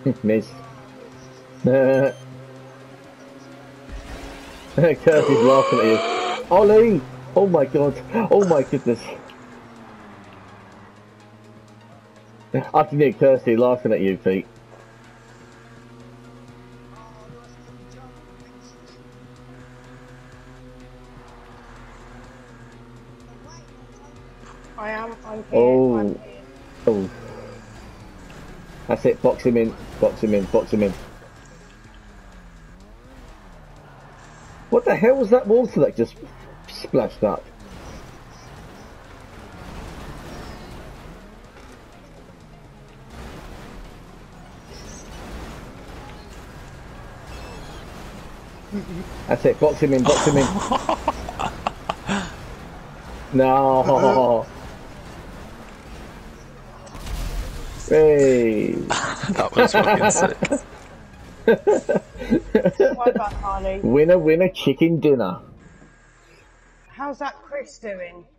Miss. Kirsty's laughing at you. Ollie! Oh my god. Oh my goodness. I can hear Kirsty laughing at you, Pete. I'm here. Oh. I'm here. Oh. That's it. Box him in. Box him in. Box him in. What the hell was that water that just splashed up? That's it. Box him in. Box him in. No. Hey. That was fucking sick. Well done, Harley. Winner, winner, chicken dinner. How's that Chris doing?